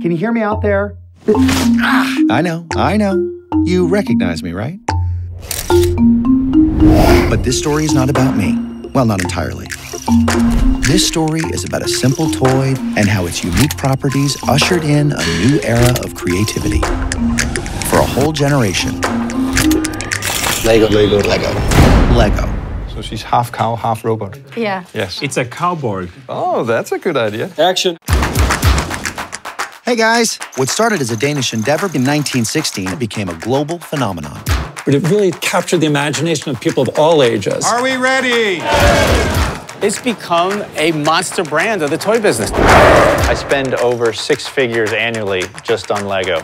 Can you hear me out there? I know. You recognize me, right? But this story is not about me. Well, not entirely. This story is about a simple toy and how its unique properties ushered in a new era of creativity for a whole generation. Lego. Lego. So she's half cow, half robot. Yeah. Yes. It's a cowboy. Oh, that's a good idea. Action. Hey guys, what started as a Danish endeavor in 1916 became a global phenomenon. But it really captured the imagination of people of all ages. Are we ready? It's become a monster brand of the toy business. I spend over 6 figures annually just on Lego.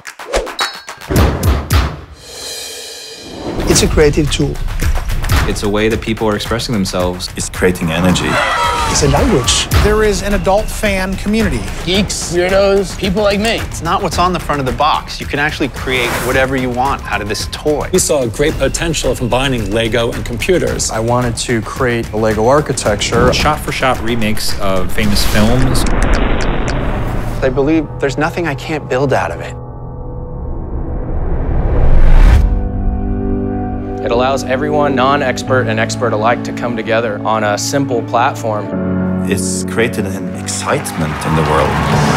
It's a creative tool. It's a way that people are expressing themselves. It's creating energy. It's a language. There is an adult fan community. Geeks, weirdos, people like me. It's not what's on the front of the box. You can actually create whatever you want out of this toy. We saw a great potential of combining Lego and computers. I wanted to create a Lego architecture. Shot-for-shot remakes of famous films. I believe there's nothing I can't build out of it. It allows everyone, non-expert and expert alike, to come together on a simple platform. It's created an excitement in the world.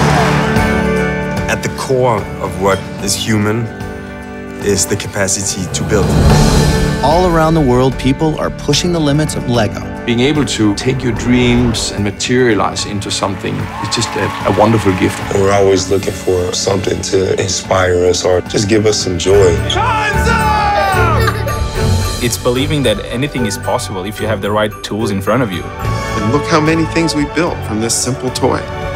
At the core of what is human is the capacity to build. All around the world, people are pushing the limits of Lego. Being able to take your dreams and materialize into something is just a wonderful gift. We're always looking for something to inspire us or just give us some joy. Time's up! It's believing that anything is possible if you have the right tools in front of you. And look how many things we built from this simple toy.